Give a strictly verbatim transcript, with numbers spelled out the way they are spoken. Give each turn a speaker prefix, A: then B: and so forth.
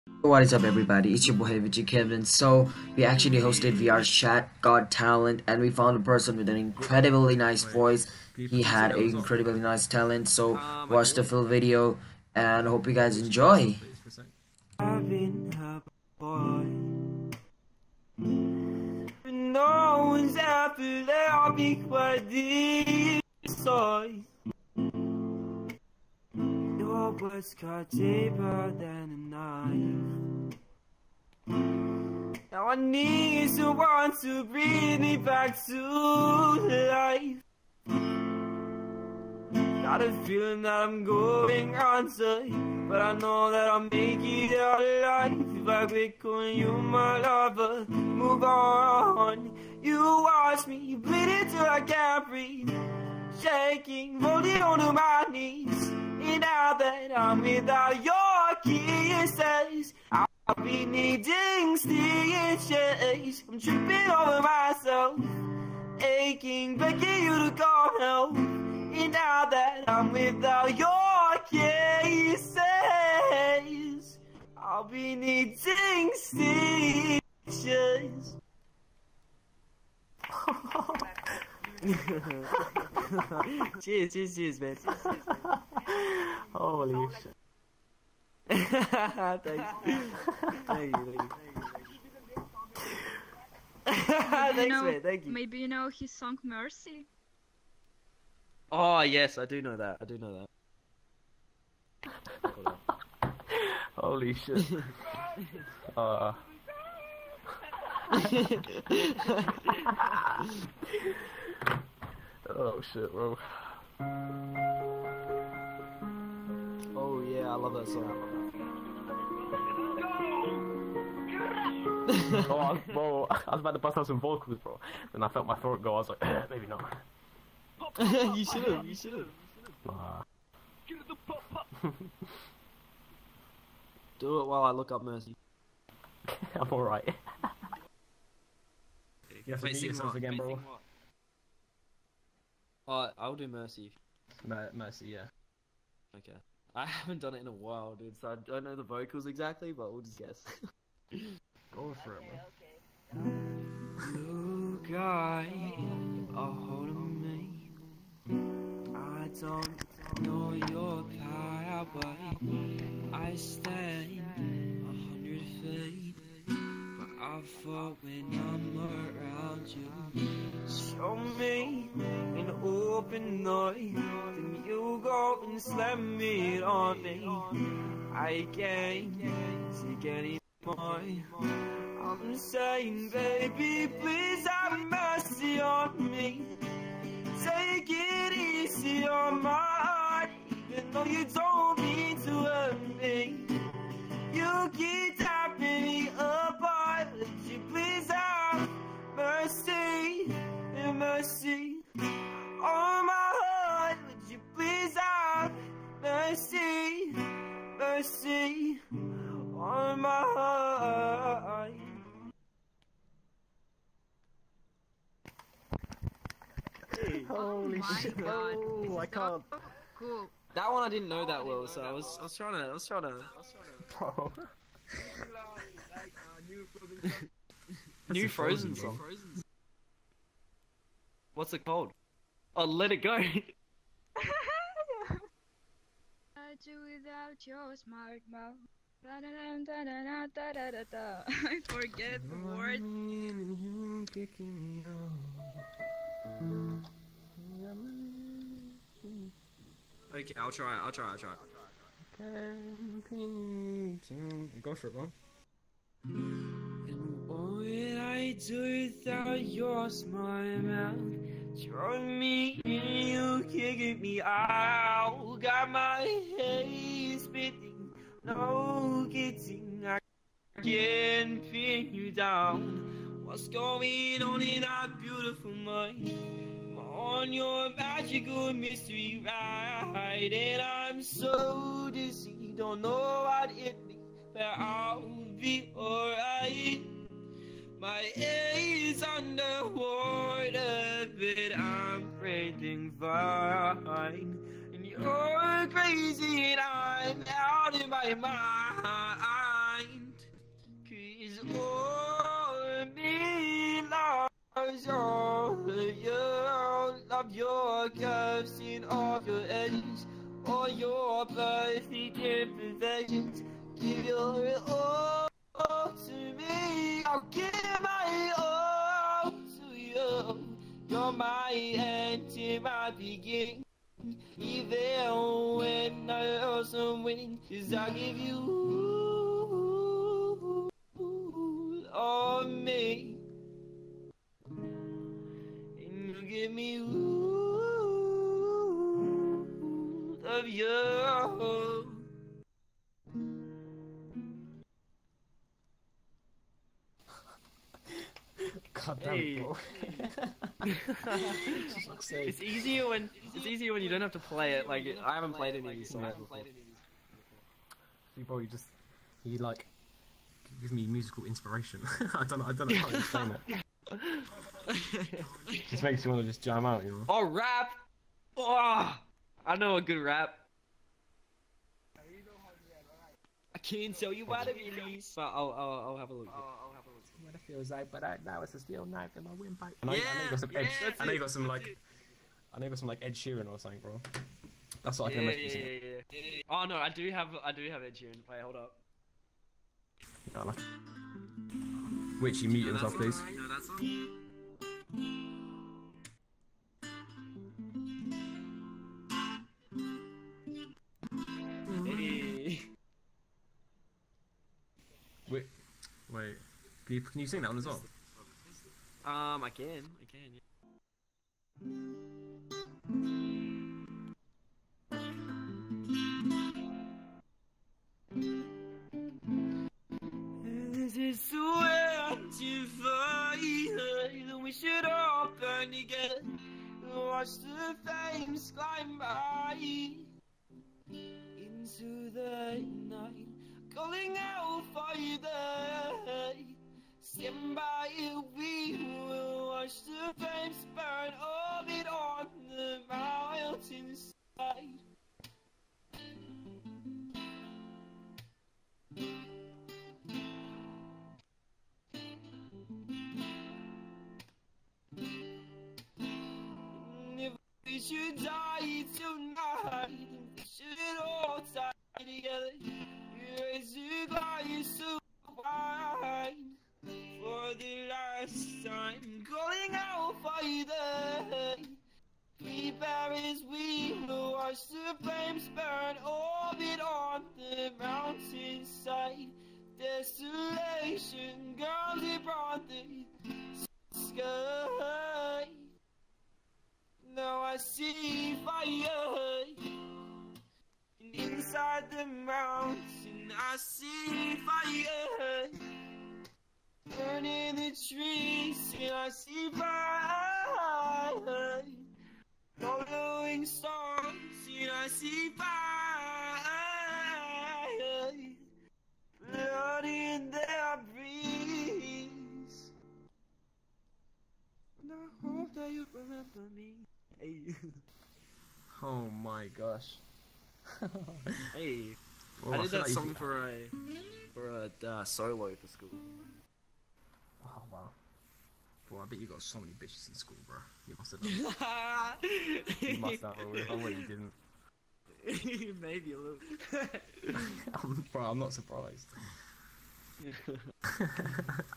A: What is up, everybody? It's your boy Vijay Kevin. So we actually hosted V R Chat Got Talent, and we found a person with an incredibly nice voice. He had an incredibly nice talent. So watch the full video, and hope you guys enjoy.
B: I've been a boy. No one's after that. I'll be quite destroyed. Your words cut deeper than a knife. Now I need someone to bring me back to life. Got a feeling that I'm going under, but I know that I'll make it out alive. If I quit calling you my lover, move on. You watch me bleed till I can't breathe, shaking, rolling onto my knees. And now that I'm without your kisses, I'll be needing stitches. I'm tripping over myself, aching, begging you to come help. And now that I'm without your kisses, I'll be needing stitches. Cheers, cheers, cheers, man. Cheers, cheers, man.
C: Holy shit.
B: Thanks. Thank you, thank you. Thanks,
D: know,
B: man, thank you.
D: Maybe you know his song Mercy?
B: Oh, yes, I do know that. I do know that.
C: Holy shit. uh. Oh shit, bro.
B: Oh, yeah, I love that song.
C: Oh, I was, bro, I was about to bust out some vocals, bro. Then I felt my throat go. I was like, maybe not.
B: You should've, you should've.
C: Nah.
B: Do it while I look up Mercy.
C: I'm alright.
B: Yeah,
C: Wait, sing yourself again, bro.
B: Uh, I'll do Mercy.
C: Mer Mercy, yeah.
B: Okay. I haven't done it in a while, dude, so I don't know the vocals exactly, but we'll just guess.
C: Go for it, man.
B: You got a hold of me. I don't know your power. I stand a hundred feet, but I fall when I'm around you. Show me an open door, then you go and slam it on me. I can't take any more. I'm saying, baby, please have mercy on me. Take it easy on my heart, even though you don't mean to hurt me. You keep tapping me apart. Would you please have mercy, mercy on my heart? Would you please have mercy, mercy on my heart?
C: Holy
D: my
C: shit,
D: God,
C: bro.
D: this
C: I
D: is
C: can't.
D: so cool.
B: That one I didn't know that well, so I was I was trying to I was trying to. I was trying
C: Bro.
B: to... New Frozen song. What's it called? Oh, Let It Go.
D: I do without your smart mouth. Da-da-da-da-da-da-da-da-da. I forget the word.
B: Okay, I'll try. I'll try. I'll try.
C: Go for it, bro.
B: And what would I do without your smart mouth? Draw me in, you kicking me out. Got my head spinning, no getting. I can't pin you down. What's going on in that beautiful mind? On your magical mystery ride, and I'm so dizzy, don't know what it means, but I'll be alright. My head's underwater, but I'm breathing fine. And you're crazy and I'm out of my mind. all me, loves all of you. Love your curves and all your edges, all your perfect imperfections. Give your all to me, I'll give my all to you. You're my end to my beginning. Even when I also winning, 'cause I give you all me, and you give me all of you.
C: God damn
B: Hey.
C: it, bro.
B: It's easier when it's easier when you don't have to play it. Like I haven't played any of these songs before.
C: See, bro, you just he like gives me musical inspiration. I don't know. I don't know how to explain it. Just makes you want to just jam out, you know.
B: Oh, rap! Oh, I know a good rap. I can't tell you what it is, but I'll, I'll, I'll have a look.
C: What it feels like, but I, now it's a steel knife in my windpipe. I know,
B: Yeah,
C: I know you got some
B: yeah,
C: Ed.
B: that's
C: I know you
B: it.
C: got some like. I know you got some like Ed Sheeran or something, bro. That's what I
B: Yeah,
C: can
B: yeah,
C: imagine.
B: yeah, yeah, yeah. Oh no, I do have, I do have Ed Sheeran. Wait, hold up.
C: Yeah, like... Which you mute yourself, please.
B: No, that's one. Hey.
C: Wait, wait. Can you, can you sing that one as well?
B: Um, I can, I can. Yeah. This is where to fight. We should all burn together. Watch the flames climb by into the night, calling out for you there. Stand by, we will watch the flames burn all it on the mountainside. If we should die tonight, we should all die together. Raise a glass of wine for the last time, calling out for you there. Prepare as we will watch the flames burn orbit on the mountainside. Desolation grounds upon the sky. Now I see fire, and inside the mountain I see fire, burning the trees, and I see fire, following stars, and I see fire, blood in their breeze. And I hope that you remember me. Hey.
C: Oh my gosh.
B: Hey.
C: Bro,
B: I did
C: feel
B: that
C: like you-
B: song for a for a uh, solo for school.
C: Oh wow. Bro, I bet you got so many bitches in school, bro. You must have done. You must have, bro. If I were, you didn't.
B: Maybe a little.
C: I'm, bro, I'm not surprised.